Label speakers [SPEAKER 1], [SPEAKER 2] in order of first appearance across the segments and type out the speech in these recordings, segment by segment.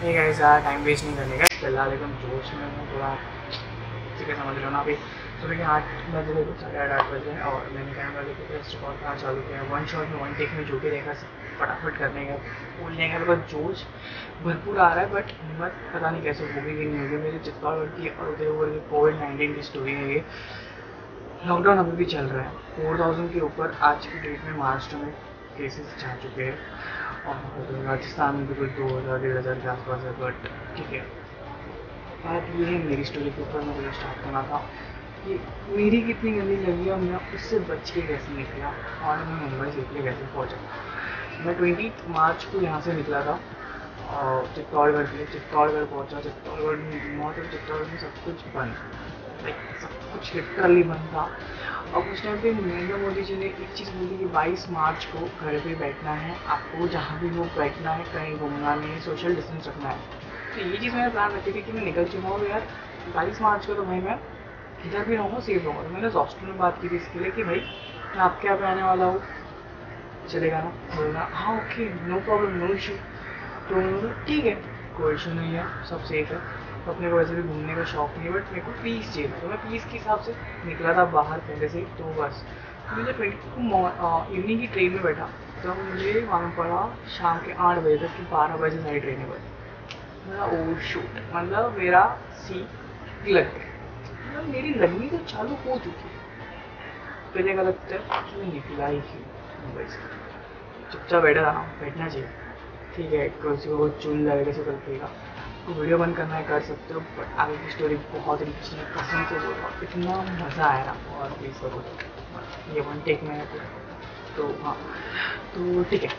[SPEAKER 1] ठीक है, ज़्यादा टाइम वेस्ट नहीं करने का। फिलहाल एकदम जोश में हूँ थोड़ा, ठीक है, समझ रहे हो ना। अभी सुबह के 8 बज रहे, कुछ 8:30 बज रहे हैं और मैंने कैमरा लेके टेस्ट रिकॉर्ड करना चालू किया। वन शॉट में वन टेक में जो भी रहेगा फटाफट करने का, बोलने का मेरे जोश भरपूर आ रहा है। बट हिम्मत पता नहीं कैसे होगी कि नहीं होगी। मेरी चित्तौड़गढ़ की और उदयपुर की कोविड-19 की स्टोरी है ये। लॉकडाउन अभी भी चल रहा है, 4000 के ऊपर आज की डेट में महाराष्ट्र में केसेस जा चुके हैं और राजस्थान में भी कुछ 2000-1500 के आसपास है। बट ठीक है, बात ये है मेरी स्टोरी के ऊपर मैं स्टार्ट करना था कि मेरी कितनी गंदी लगी और मैं उससे बच के कैसे निकला और मैं मुंबई से इसलिए कैसे पहुँचा। मैं 20 मार्च को यहाँ से निकला था और चित्तौड़गढ़ के लिए। चित्तौड़गढ़ पहुँचा, चित्तौड़गढ़ में मौत और चित्तौड़गढ़ में सब कुछ बंद, लाइक सब कुछ लिटरली बंद था। और उस टाइम पे नरेंद्र मोदी जी ने एक चीज़ बोली कि 22 मार्च को घर पे बैठना है, आपको जहाँ भी हो बैठना है, कहीं घूमना नहीं, सोशल डिस्टेंस रखना है। तो ये चीज़ मैंने प्लान रखी थी कि मैं निकल चुका हूँ यार 22 मार्च को, तो भाई मैं इधर भी रहूँगा, सेफ रहूँगा। तो मैंने हॉस्टल में बात की थी इसके लिए कि भाई मैं आपके यहाँ पे आने वाला हूँ, चलेगा ना? बोलना हाँ okay, no problem, no issue. तो उन्होंने ठीक है, कोई इशू नहीं है, सब सेफ है। तो अपने को वैसे भी घूमने का शौक नहीं है, बट मेरे को पीस चाहिए था। तो मैं पीस के हिसाब से निकला था बाहर पहले से। तो बस मुझे 20 को इवनिंग की ट्रेन में बैठा, तो मुझे वहाँ पड़ा शाम के 8 बजे तक कि 12 बजे सारी ट्रेनें बनी। मेरा ओ शूट, मतलब मेरा सीट लग गया, मतलब मेरी लगनी तो चालू हो चुकी है। पहले का लगता है कि मैं निकला ही क्यों मुंबई से, चुपचाप बैठा रहा, बैठना चाहिए। ठीक है, किसी को चूल लगेगा से गलतीगा तो वीडियो बंद करना है, कर सकते हो। बट आगे की स्टोरी बहुत अच्छी है, कसम से बोल रहा हूँ, इतना मज़ा आया ना। और प्लीज़ करो, ये वन टेक में है पूरा। तो हाँ, तो ठीक है,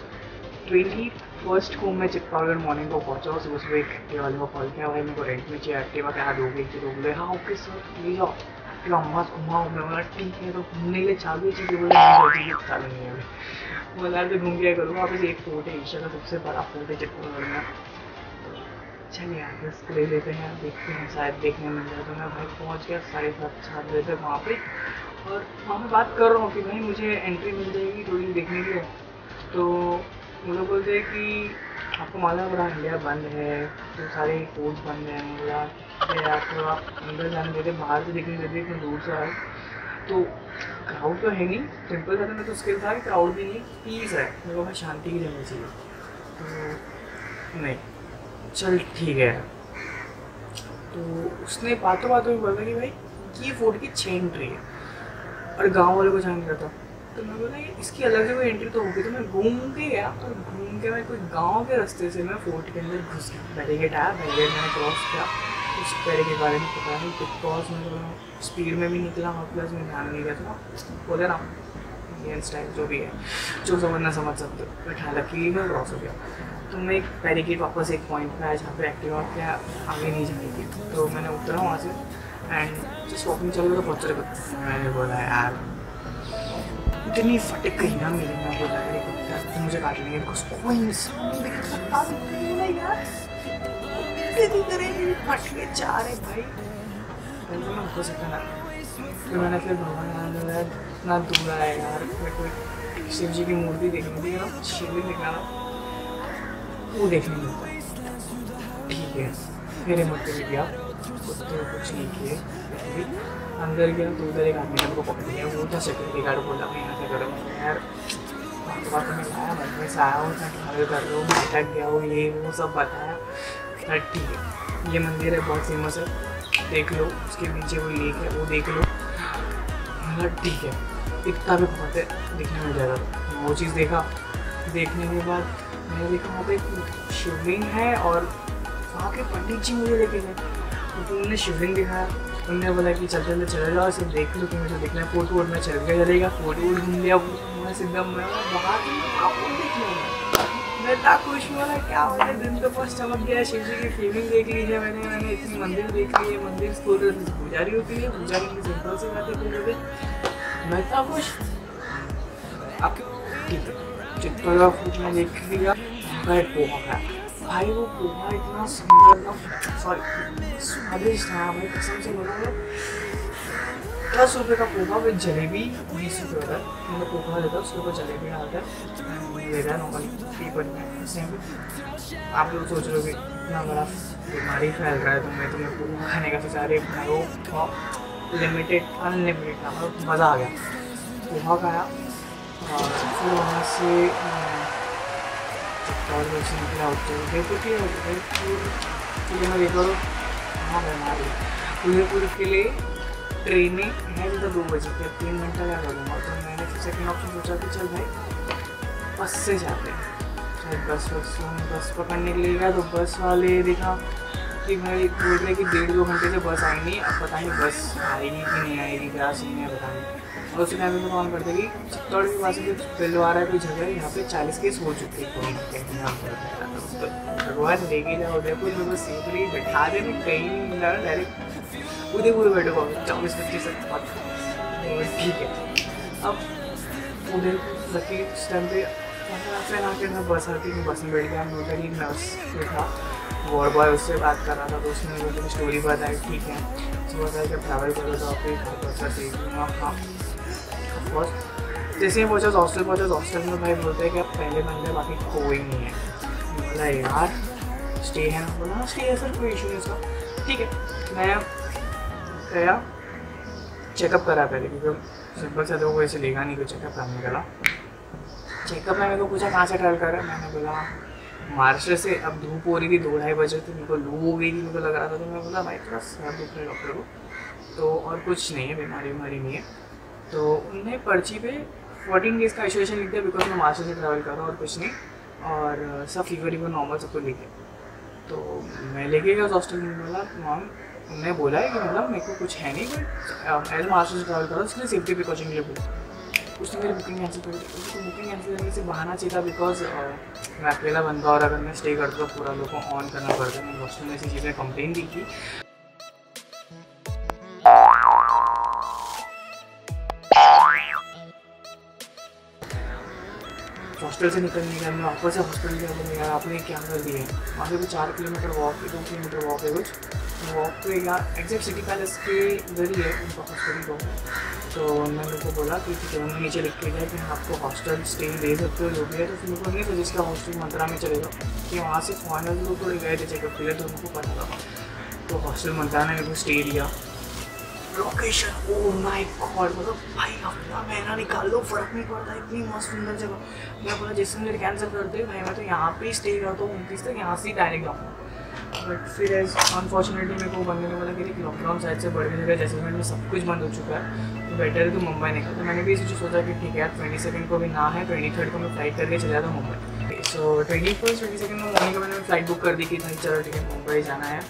[SPEAKER 1] 21 को मैं चित्तौड़गढ़ मॉर्निंग को पहुँचा। सुबह सुबह एक एक्टिवा वाले को कॉल किया, भाई मेरे को रेंट में चाहिए एक्टिवा, क्या दोगे कि तो बोले हाँ ओके सर ले जाओ, एक्टिवा मस्त घुमाओ। मैं बोला ठीक है, तो घूमने के लिए चालू चीज़ें बोले चालू नहीं है अभी। बोला तो घूम क्या करूँगा, वहाँ पे एक फोर्ट है, एशिया का सबसे बड़ा फोर्ट है चित्तौड़गढ़ में। चलिए यार इसको ले लेते हैं, देखते हैं शायद देखने मिल जाए। तो मैं भाई पहुँच गया 7:30-8 बजे तक वहाँ पे, और वहाँ पे बात कर रहा हूँ कि भाई मुझे एंट्री मिल जाएगी थोड़ी देखने के लिए। तो वो लोग बोलते हैं कि आपको मालूम है पूरा इंडिया बंद है, तो सारे फूड्स बंद हैं। बोला यार थोड़ा अंदर जाने देते, बाहर से देखने देते, इतना दूर से आए। तो क्राउड तो है नहीं, सिंपल था। मैं तो स्किल था कि क्राउड भी नहीं, पीस है, मेरे को भाई शांति की जगह चाहिए। तो नहीं, चल ठीक है। तो उसने बातों बातों में बोला कि भाई ये फोर्ट की 6 एंट्री है और गांव वालों को जान नहीं रहता। तो मैं बोला इसकी अलग से कोई एंट्री तो होगी। तो मैं घूम के गया और घूम के मैं कोई गांव के रास्ते से मैं फोर्ट के अंदर घुस गया। बैरिकेड आया, बैरिकेड मैंने क्रॉस किया, उस बैरिकेड के बारे में पता नहीं बिकॉज मैं स्पीड में भी निकला और प्लस में ध्यान नहीं गया था, बोले ना इंडियन स्टाइल जो भी है, जो समझना समझ सकते हो। बट हालांकि मैं क्रॉस हो गया। तो मैं एक बैरिकेड वापस एक पॉइंट पे आया जहाँ पे एक्टिवा के आगे नहीं जानी थी। तो मैंने उतरा वहाँ से एंड जस्ट वॉकिंग चल रहा था, बहुत सारे मैंने बोला यार इतनी फटक गई ना मेरी, मैं बोला यार तो मुझे काट लेंगे बिकॉज कोई इंसान नहीं देख सकता यार, कैसे करेंगे, फट के जा रहे भाई। तो मैं हो सकता ना, फिर मैंने फिर भगवान यार इतना दूर आया यार, फिर कोई शिव जी की मूर्ति देखनी थी ना, शिवलिंग दिखना ना, वो देखने मिलता है। ठीक है, फिर हिम्मत कर गया, तो कुछ नहीं किए, अंदर गया तो उधर एक आदमी ने हमको पकड़ लिया। वो था सिक्योरिटी गार्ड, बोला मैं यहाँ से करो यार, बात में आया, मैं से आया हूँ, ट्रैवल कर रहा हूँ, भटक गया हूँ, ये वो सब बताया। ठीक है, ये मंदिर है बहुत फेमस है, देख लो, उसके नीचे वो लेक है, वो देख लो। मतलब ठीक है, इतना भी बहुत है, देखने मिल जाएगा। वो चीज़ देखा, देखने के बाद मैंने देखा वहाँ पे एक शिवलिंग है और वहाँ के पंडित जी मुझे लेके गए। तो उन्होंने शिवलिंग दिखाया, उन्होंने बोला कि चलते चले जाओ, सिर्फ देख लो कि मुझे देखना है। फोर्ट वोर्ट में चल गया चलेगा, फोर्ट वोर्ट घूम लिया, मैं सीधा मैं वहाँ देख लिया। मैं इतना खुश हुआ ना, क्या मैंने दिन तो बस चमक गया। शिव जी की फीलिंग देख ली है मैंने इतनी मंदिर देख ली है। मंदिर स्कूल पुजारी होती है, पुजारी की सिंपल से बातें बोल रहे, मैं इतना खुश। अब ठीक है, चित्तौड़गढ़ फूड में देख लिया, भाई पोहा खाया। भाई वो पोहा इतना सुंदर ना, सॉरी स्वादिष्ट था भाई, कसम से बोलूँगा। 10 रुपये का पोहा विद जलेबी 20 रुपये वाला मतलब पोहा लेता है उसके ऊपर जलेबी डालता है ले रहा है नॉर्मली पेपर में सेम। आप लोग सोच रहे हो कि इतना बड़ा बीमारी फैल रहा है तो मैं तुम्हें पोहा खाने का सोचा रही वो लिमिटेड अनलिमिटेड था मतलब मज़ा आ गया। पोहा खाया और फिर वहाँ से और वैसे निकला उदयपुर की उदयपुर मैं देखा कहाँ बीमारी उदयपुर के लिए ट्रेनें हैं तो 2 बजे के 3 घंटा क्या करूँगा तो मैंने फिर सेकेंड ऑप्शन सोचा कि चल भाई बस से जाते हैं शायद बस पकड़ने के लिए गया तो बस वाले देखा कि भाई बोल रहे कि 1.5-2 घंटे से बस आई नहीं अब पता नहीं बस आएगी कि नहीं आएगी क्या सीन है पता नहीं। और उसी टाइम में कॉल करते कि चित्तौड़ के पास कुछ बिलवा रहा है कोई जगह यहाँ पे 40 केस हो चुके हैं भगवान लेके जाओ उदयपुर में बस सेफली बैठा दे कहीं नहीं मिला डायरेक्ट उदयपुर बैठो 24-25 ठीक है। अब उदयपुर के उस टाइम पे फिर आके मैं बस आती हूँ बस में बैठ गया हम उधर ही नर्स जो था वॉर्ड बॉय उससे बात कर रहा था तो उसने मुझे स्टोरी बताई ठीक है सुबह बताया जब ट्रैवल करो तो आपको घर पर अच्छा चाहिए हाँ ऑफकोर्स। जैसे ही पहुँचा हॉस्टल में भाई बोलते हैं कि आप पहले बंदे बाकी कोई नहीं है। बोला यार स्टे है ना बोला स्टे है सर कोई इशू नहीं उसका ठीक है। मैं गया चेकअप करा पहले क्योंकि सिंपल से तो कोई ऐसे लेगा नहीं कोई चेकअप करने का। चेकअप में मेरे को पूछा कहाँ से ट्रैवल कर रहा है मैंने बोला महाराष्ट्र से। अब धूप हो रही थी 2-2:30 बजे थी मेरे को लू हो गई थी मेरे को लग रहा था तो मैं बोला भाई थोड़ा सर दुख रहा है डॉक्टर को तो और कुछ नहीं है बीमारी नहीं है। तो उन्होंने पर्ची पे 14 डेज़ का आइसोलेशन लिख दिया बिकॉज मैं महाराष्ट्र से ट्रैवल कर रहा हूँ और कुछ नहीं और सब फीवर नॉर्मल सबको लेके। तो मैं लेके गया उस हॉस्टल में बोला मैम उन्होंने बोला है कि मतलब मेरे को कुछ है नहीं बट एज महाराष्ट्र से ट्रैवल कर रहा हूँ उसके लिए सेफ्टी प्रिकॉशन के लिए बोला। उसने मेरी बुकिंग कैंसिल कर दी तो बुकिंग कैंसिल करने से बहाना चाहिए था बिकॉज मैं अकेला बंदा और अगर मैं स्टे करता तो पूरा लोगों को ऑन करना पड़ता है। मैंने हॉस्टल में ऐसी चीज़ें कंप्लेन दी थी। हॉस्टल से निकलने का मैं वापस से हॉस्टल गया तो यार आपने क्या कर दिया है वहाँ से 4 किलोमीटर वॉक 2 किलोमीटर वॉक है कुछ वॉक पे यार एग्जैक्ट सिटी पैलेस के इधर ही है उनका हॉस्टल को। तो मैंने उनको बोला कि ठीक है उन्होंने नीचे लिख के गया कि आपको हॉस्टल स्टे दे सकते हो जो भी है। तो फिर उनको नहीं सजेस्ट किया हॉस्टल मंत्रा में चलेगा कि वहाँ से फॉरनर्स लोग थोड़े गए थे चेकअप के लिए तो उनको पता था। तो हॉस्टल मंत्रा ने मेरे को स्टे दिया। लोकेशन ओ माय गॉड मतलब भाई अपना महीना निकाल लो फर्क नहीं पड़ता इतनी मस्त सुंदर जगह। मैं बोला जैसे मुझे कैंसिल करते भाई मैं तो यहाँ पे ही स्टे करता हूँ 29 तक यहाँ से ही डायरेक्ट जाऊँगा। बट फिर एज अनफॉर्चुनेटली मेरे को बंदे ने बोला कि लॉकडाउन शायद से बढ़ गया जैसलमेर में सब कुछ बंद हो चुका है तो बेटर है तो मुंबई निकल। तो मैंने भी इसी सोचा कि ठीक है यार 22 को भी ना है 23 को मैं फ्लाइट करके चला था मुंबई। सो 21 22 में मॉर्निंग को मैंने फ्लाइट बुक कर दी कि भाई चलो ठीक है मुंबई जाना है।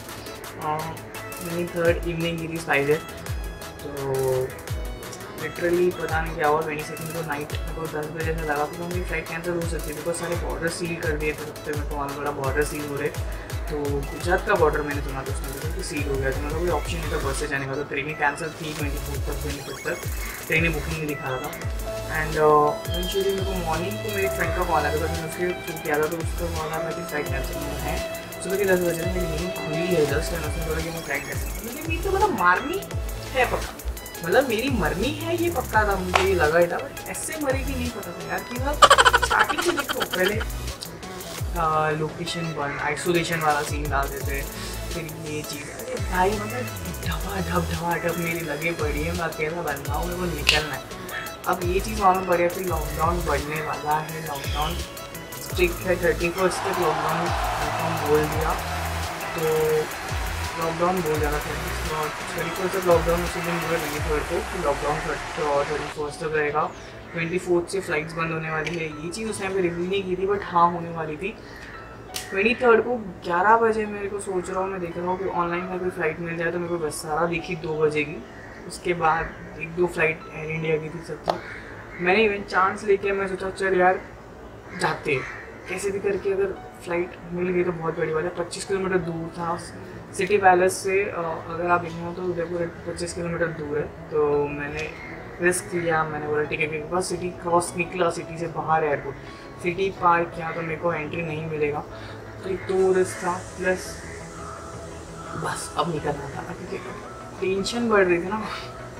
[SPEAKER 1] 23 इवनिंग की थी फ्लाइट तो लिटरली पता नहीं क्या हुआ 22 को नाइट को 10 बजे से लगा तो मेरी फ्लाइट कैंसिल हो सकती है बिकॉज सारे बॉर्डर सील कर दिए थे। तो मेरे को बहुत बड़ा बॉर्डर सील हो रहे तो गुजरात का बॉर्डर मैंने सुना था उसमें तो सील हो गया तो मतलब कोई ऑप्शन नहीं था बस से जाने का। तो ट्रेनें कैंसिल थी 24 तक 25 तक ट्रेनें बुकिंग नहीं दिखा रहा था। एंड इवेंचुअली मेरे को मॉर्निंग को मेरी फ्रेंड का कॉल आया था मैंने उसके थ्रू किया था तो उसका कॉल आया कि फ्लाइट कैंसिल है सुबह के 10 बजे मेरी नींद खुली है जस्ट एंड उसने बोला कि मैं फ्लाइट कैंसिल मुझे भी तो मतलब मारनी है पक्का मतलब मेरी मरनी है ये पक्का था मुझे ये लगा ही था बट ऐसे मरेगी नहीं पता था यार कि मतलब स्टार्टिंग से देखो पहले लोकेशन 1 आइसोलेशन वाला सीन डाल देते फिर ये चीज़ अरे भाई मतलब ढप मेरी लगे पड़ी है मैं अकेला बन रहा हूँ मेरे को निकलना है। अब ये चीज़ मालूम पड़ गया फिर लॉकडाउन बढ़ने वाला है लॉकडाउन स्ट्रिक्ट है 31 तक लॉकडाउन बोल दिया तो लॉकडाउन बोल जाना था 31 तक लॉकडाउन उसी दिन पूरा 23 को लॉकडाउन 31 तक रहेगा। 24 से फ्लाइट्स बंद होने वाली है ये चीज़ उस टाइम पे रिव्यू नहीं की थी बट हाँ होने वाली थी। 23 को 11 बजे मेरे को सोच रहा हूँ मैं देख रहा हूँ कि ऑनलाइन में कोई फ़्लाइट मिल जाए तो मेरे को बस सारा दिखी 2 बजे की। उसके बाद 1-2 फ्लाइट एयर इंडिया की थी सबसे मैंने इवन चांस लेके मैं सोचा चल यार जाते कैसे भी करके अगर फ़्लाइट मिल गई तो बहुत बड़ी बात है। 25 किलोमीटर दूर था सिटी पैलेस से अगर आप देखें तो उदयपुर 25 किलोमीटर दूर है। तो मैंने रिस्क लिया मैंने बोला ठीक है क्योंकि बस सिटी क्रॉस निकला सिटी से बाहर एयरपोर्ट सिटी पार किया तो मेरे को एंट्री नहीं मिलेगा तो एक तो रिस्क था प्लस बस अब निकलना था क्योंकि टेंशन बढ़ रही थी ना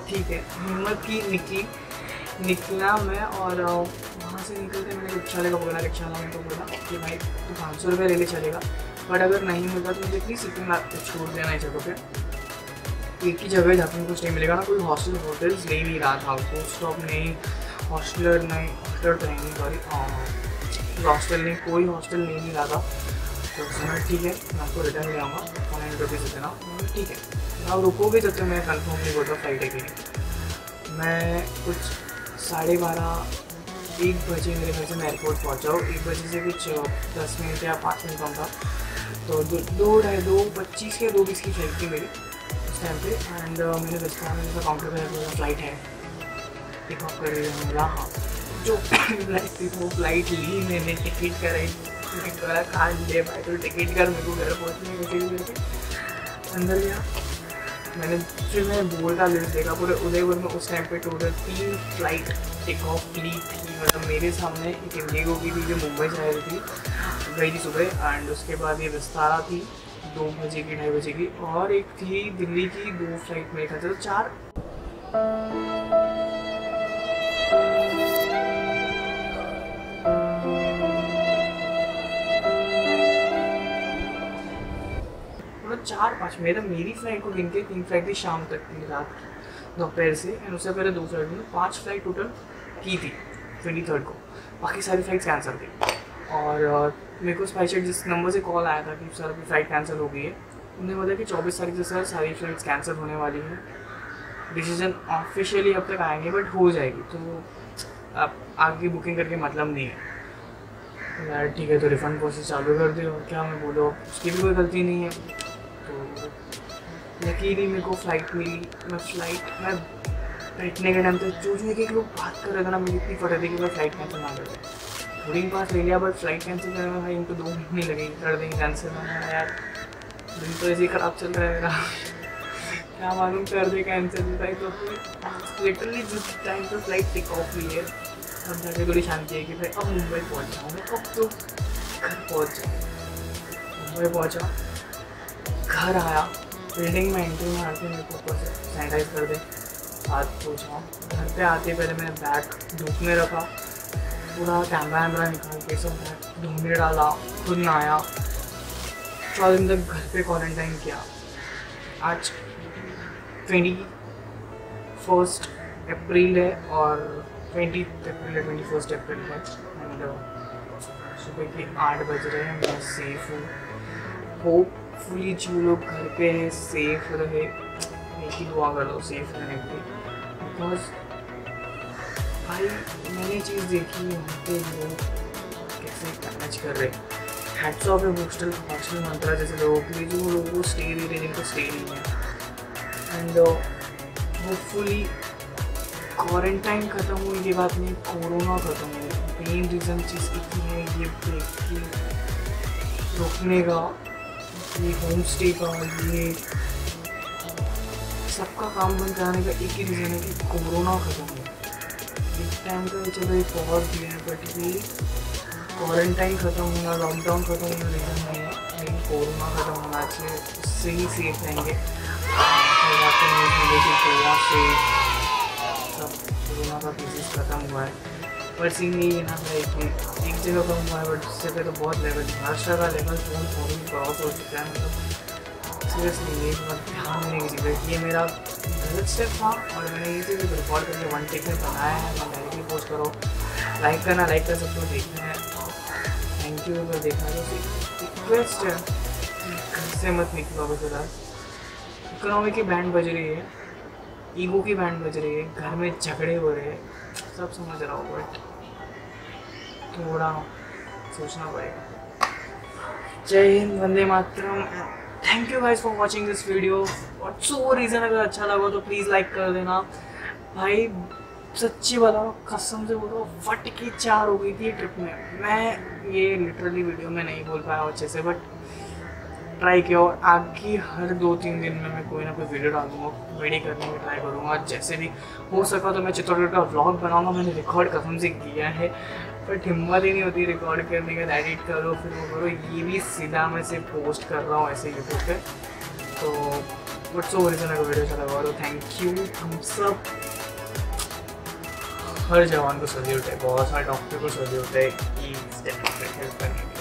[SPEAKER 1] ठीक है, हिम्मत की निकला मैं, और वहाँ से निकलते मैंने रिक्शा वाले को बोला, रिक्शा वाला मेरे को बोला कि भाई तू 500 रुपये ले ले चलेगा, बट अगर नहीं मिलता तो मुझे प्लीज़ सिटिंग छोड़ देना इस जगह पे। एक ही जगह जहाँ पे कुछ नहीं मिलेगा ना, कोई हॉस्टल होटल्स ले नहीं रहा था, बस स्टॉप नहीं, हॉस्टलर नहीं, हॉस्टल तो नहीं, सॉरी हॉस्टल नहीं, कोई हॉस्टल नहीं रहा था। तो उसने ठीक है मैं आपको रिटर्न ले आऊँगा, 100 रुपीज़ देते ना, ठीक है आप रुकोगे जब तक मैं कन्फर्म नहीं बोलता फ्लाइट है कि नहीं। मैं कुछ 12:30-1 बजे मेरे घर से मैं एयरपोर्ट पहुँचा हूँ, 1 बजे से कुछ 10 मिनट या 5 मिनट कम था, तो 2:25 या 2:20 की फ्लाइट थी मेरी उस टाइम पे। एंड मैंने रेस्टोरेंट में काउंटर पर बोला फ्लाइट है, पिकअप कर रही है, बोला हाँ, जो फ्लाइट थी वो फ्लाइट ली मैंने, टिकट कराई, मैंने कहा ले भाई तो टिकट कर, मेरे को घर पहुँचने के लिए अंदर गया मैंने। फिर मैं बोल का लिस्ट देखा, पूरे उदयपुर में उस टाइम पे टोटल 3 फ्लाइट टेक ऑफ ली थी, मतलब मेरे सामने एक इंडिगो की थी जो मुंबई से आई थी, गई थी सुबह, एंड उसके बाद ये विस्तारा थी 2 बजे की 2:30 बजे की, और एक थी दिल्ली की 2 फ्लाइट मेरे ख्याल से, तो 4। मतलब 4-5 मेरी फ्लाइट को गिन के 3 फ्लाइट थी शाम तक की, रात की दोपहर से, एंड उससे पहले 2 फ्लाइट थी, 5 फ्लाइट टोटल की थी 23 को, बाकी सारी फ्लाइट कैंसिल थी। और मेरे को स्पेशल जिस नंबर से कॉल आया था कि सर अभी फ्लाइट कैंसिल हो गई है, उन्होंने बताया कि 24 तारीख से सर सारी फ्लाइट्स कैंसिल होने वाली हैं, डिसीजन ऑफिशियली अब तक आएंगे बट हो जाएगी, तो अब आगे बुकिंग करके मतलब नहीं है। यार ठीक है, तो रिफ़ंड प्रोसेस चालू कर दे, और क्या मैं बोलूँ, उसकी भी कोई गलती नहीं है। तो यकीन मेरे को फ़्लाइट मिली, मैं बैठने के टाइम तो जो एक लोग बात कर रहे थे ना, मुझे इतनी फटे थी कि मैं फ़्लाइट कैंसिल ना कर दे। बोर्डिंग पास ले लिया बट फ्लाइट कैंसिल करने में भाई इनको 2 महीने लगेंगे, कर देंगे कैंसिल। मैंने यार दिन तो ऐसे ही ख़राब चल रहा है क्या मालूम कर दे कैंसिल भाई। तो लिटरली जिस टाइम पर फ्लाइट टेक ऑफ हुई है तब जाके थोड़ी शांति है कि भाई अब मुंबई पहुँच जाऊँ मैं, अब तो घर पहुँच जाऊँ। मुंबई पहुँचा, घर आया, बिल्डिंग में एंट्री मार के मेरे को ऊपर से सैनिटाइज कर दे, हाथ पोछा। घर पे आते पहले मैंने बैग धूप में रखा, पूरा कैमरा वैमरा निकाल के सब बैग धूप में डाला, खुद नहाया, 4 दिन तक घर पे क्वारंटाइन किया। आज 21 अप्रैल है और 20 अप्रैल है, 21 अप्रैल है, एंड सुबह के 8 बज रहे हैं। मैं सेफ हूँ, होपफुली जो लोग घर पे हैं सेफ रहे, एक ही दुआ कर दो सेफ रहने के लिए। बिकॉज भाई मैंने चीज़ देखी यहाँ पे लोग कैसे मैनेज कर रहे हैं। हैट्स ऑफ है हॉस्टल मंत्रा जैसे लोगों के लिए, जो लोगों को स्टे दे रहे जिनको स्टे नहीं है। एंड होपफुली क्वारंटाइन ख़त्म हो, ये बात नहीं, कोरोना ख़त्म हो। मेन रीज़न चीज़ एक ही है, ये ब्रेक की रोकने का, ये होम स्टे का, ये सबका काम बंद कराने का एक ही रीज़न है कि कोरोना ख़त्म हो। एक टाइम का चलो एक बहुत दिया है, पर्टिकुलरली क्वारंटाइन ख़त्म होना, लॉकडाउन ख़त्म होना रीज़न नहीं है, लेकिन कोरोना ख़त्म होना चाहिए, उससे ही सेफ रहेंगे। गोवा से सब कोरोना का केसेस ख़त्म हुआ है, पर सीन यही है ना भाई कि एक जगह कम हुआ है बट उससे पे तो बहुत लेवल, महाराष्ट्र का लेवल फोन क्रॉस हो चुका है। मतलब सीरियसली ये बहुत ध्यान देने की चीज़ है। ये मेरा गलत स्टेप था और मैंने ये चीज़ रिकॉर्ड करके 1 टेक में बनाया है। मैं डायरेक्टली पोस्ट करो, लाइक करना, लाइक कर सकते हो, देखना है, थैंक यू अगर देखना है। रिक्वेस्ट है घर से मत निकलो अभी फिलहाल। इकोनॉमी की बैंड बज रही है, ईगो की बैंड बज रही है, घर में झगड़े हो रहे हैं, सब समझ रहा हूँ बट थोड़ा सोचना पड़ेगा। जय हिंद, वंदे मातरम, thank you guys for watching this video. और सो रीज़न अगर अच्छा लगा तो प्लीज़ लाइक कर देना भाई। सच्ची बताओ, कसम से बोलो, फट की 4 हो गई थी ट्रिप में। मैं ये लिटरली वीडियो में नहीं बोल पाया अच्छे से, बट ट्राई किया और आगे हर 2-3 दिन में मैं कोई ना कोई वीडियो डालूंगा, वीडियो करने की ट्राई करूँगा। जैसे भी हो सका तो मैं चित्तौड़गढ़ का व्लॉग बनाऊंगा। मैंने रिकॉर्ड कसम से किया है बट हिम्मत ही नहीं होती रिकॉर्ड करने का, एडिट करो फिर वो करो। ये भी सीधा मैं से पोस्ट कर रहा हूँ ऐसे यूट्यूब पे, तो बट सो रीजन अगर वीडियो अच्छा लगा तो थैंक यू, थम्स अप। हर जवान को सल्यूट है, बहुत सारे डॉक्टर को सल्यूट है कि हेल्प करने के